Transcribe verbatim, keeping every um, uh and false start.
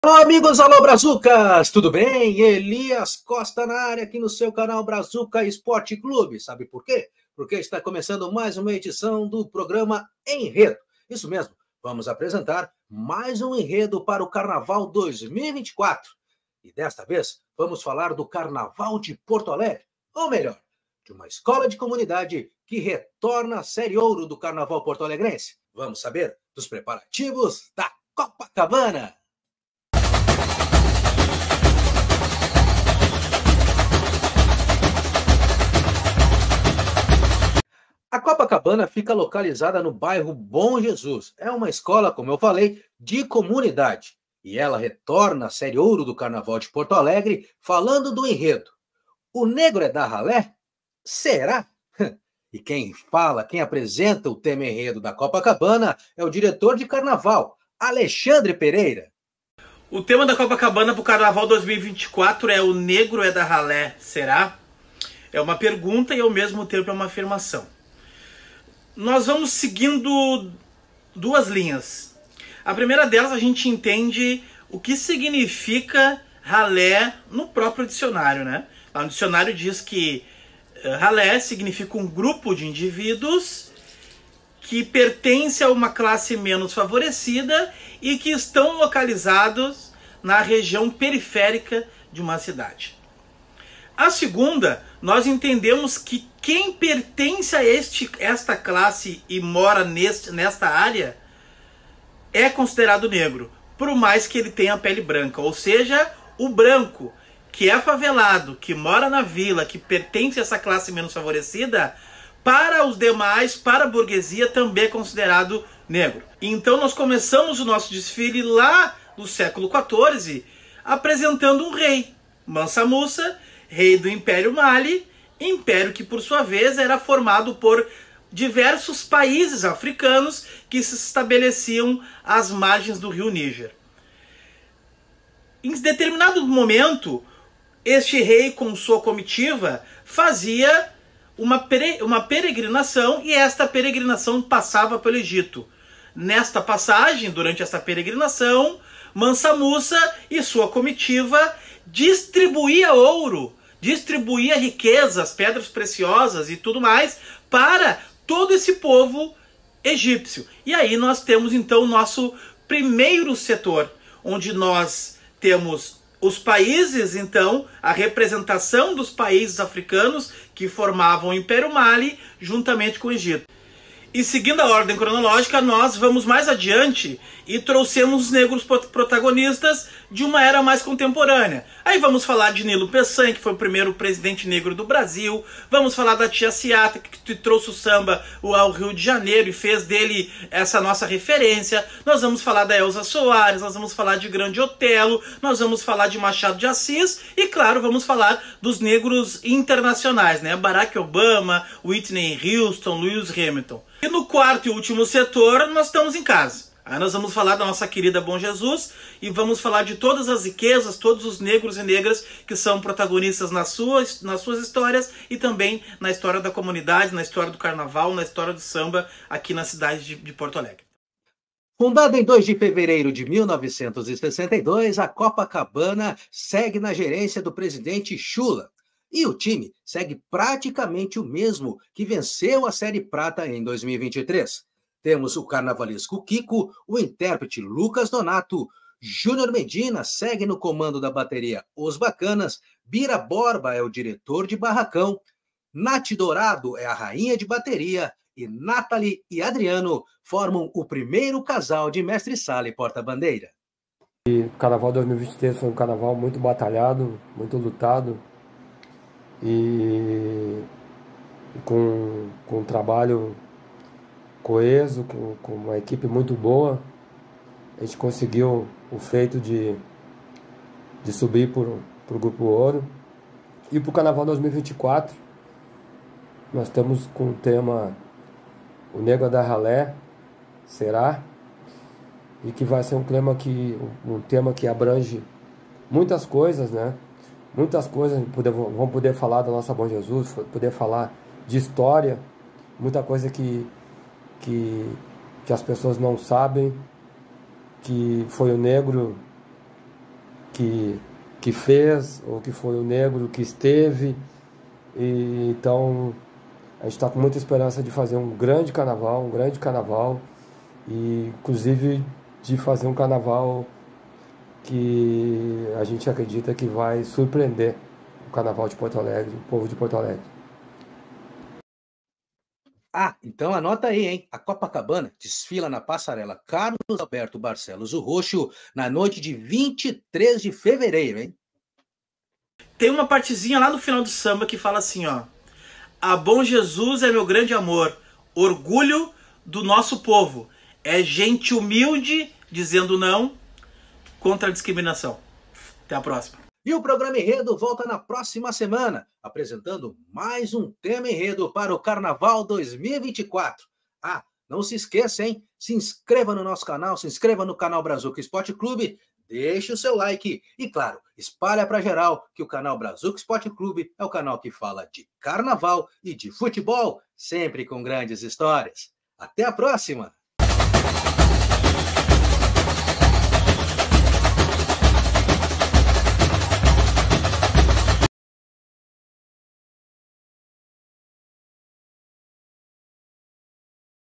Olá, amigos, alô, Brazucas, tudo bem? Elias Costa na área aqui no seu canal Brazuca Esporte Clube. Sabe por quê? Porque está começando mais uma edição do programa Enredo. Isso mesmo, vamos apresentar mais um enredo para o Carnaval dois mil e vinte e quatro. E desta vez vamos falar do Carnaval de Porto Alegre, ou melhor, de uma escola de comunidade que retorna à Série Ouro do Carnaval porto-alegrense. Vamos saber dos preparativos da Copacabana. A Copacabana fica localizada no bairro Bom Jesus. É uma escola, como eu falei, de comunidade. E ela retorna à Série Ouro do Carnaval de Porto Alegre falando do enredo. O negro é da ralé? Será? E quem fala, quem apresenta o tema enredo da Copacabana é o diretor de Carnaval, Alexandre Pereira. O tema da Copacabana para o Carnaval dois mil e vinte e quatro é o negro é da ralé, será? É uma pergunta e ao mesmo tempo é uma afirmação. Nós vamos seguindo duas linhas. A primeira delas, a gente entende o que significa ralé no próprio dicionário, né? Lá no dicionário diz que ralé significa um grupo de indivíduos que pertence a uma classe menos favorecida e que estão localizados na região periférica de uma cidade. A segunda, nós entendemos que quem pertence a este, esta classe e mora neste, nesta área é considerado negro, por mais que ele tenha pele branca. Ou seja, o branco, que é favelado, que mora na vila, que pertence a essa classe menos favorecida, para os demais, para a burguesia, também é considerado negro. Então nós começamos o nosso desfile lá no século quatorze, apresentando um rei, Mansa Musa, rei do Império Mali, império que por sua vez era formado por diversos países africanos que se estabeleciam às margens do rio Níger. Em determinado momento, este rei com sua comitiva fazia uma, pere uma peregrinação e esta peregrinação passava pelo Egito. Nesta passagem, durante esta peregrinação, Mansa Musa e sua comitiva distribuía ouro, distribuía riquezas, pedras preciosas e tudo mais para todo esse povo egípcio. E aí nós temos então o nosso primeiro setor, onde nós temos os países, então, a representação dos países africanos que formavam o Império Mali juntamente com o Egito. E seguindo a ordem cronológica, nós vamos mais adiante e trouxemos os negros protagonistas de uma era mais contemporânea. Aí vamos falar de Nilo Peçanha, que foi o primeiro presidente negro do Brasil. Vamos falar da Tia Ciata, que trouxe o samba ao Rio de Janeiro e fez dele essa nossa referência. Nós vamos falar da Elza Soares, nós vamos falar de Grande Otelo, nós vamos falar de Machado de Assis e, claro, vamos falar dos negros internacionais, né? Barack Obama, Whitney Houston, Lewis Hamilton. E no quarto e último setor, nós estamos em casa. Aí nós vamos falar da nossa querida Bom Jesus e vamos falar de todas as riquezas, todos os negros e negras que são protagonistas nas suas, nas suas histórias e também na história da comunidade, na história do carnaval, na história do samba aqui na cidade de, de Porto Alegre. Fundada em dois de fevereiro de mil novecentos e sessenta e dois, a Copacabana segue na gerência do presidente Chula. E o time segue praticamente o mesmo que venceu a Série Prata em dois mil e vinte e três. Temos o carnavalesco Kiko, o intérprete Lucas Donato, Júnior Medina segue no comando da bateria Os Bacanas, Bira Borba é o diretor de barracão, Nath Dourado é a rainha de bateria e Nathalie e Adriano formam o primeiro casal de mestre-sala e porta-bandeira. O Carnaval dois mil e vinte e três foi um carnaval muito batalhado, muito lutado. E com, com um trabalho coeso, com, com uma equipe muito boa, a gente conseguiu o feito de, de subir para o Grupo Ouro. E para o Carnaval dois mil e vinte e quatro, nós estamos com o tema O Negro da Ralé, será? E que vai ser um tema que, um tema que abrange muitas coisas, né? Muitas coisas, vamos poder falar da nossa Bom Jesus, poder falar de história, muita coisa que, que, que as pessoas não sabem, que foi o negro que, que fez, ou que foi o negro que esteve. E, então, a gente está com muita esperança de fazer um grande carnaval, um grande carnaval, e inclusive de fazer um carnaval que a gente acredita que vai surpreender o carnaval de Porto Alegre, o povo de Porto Alegre. Ah, então anota aí, hein? A Copacabana desfila na passarela Carlos Alberto Barcelos, o Roxo, na noite de vinte e três de fevereiro, hein? Tem uma partezinha lá no final do samba que fala assim, ó: a Bom Jesus é meu grande amor, orgulho do nosso povo, é gente humilde dizendo não contra a discriminação. Até a próxima. E o programa Enredo volta na próxima semana, apresentando mais um tema enredo para o Carnaval dois mil e vinte e quatro. Ah, não se esqueça, hein? Se inscreva no nosso canal, se inscreva no canal Brazuca Esporte Clube, deixe o seu like e, claro, espalha para geral que o canal Brazuca Esporte Clube é o canal que fala de carnaval e de futebol, sempre com grandes histórias. Até a próxima!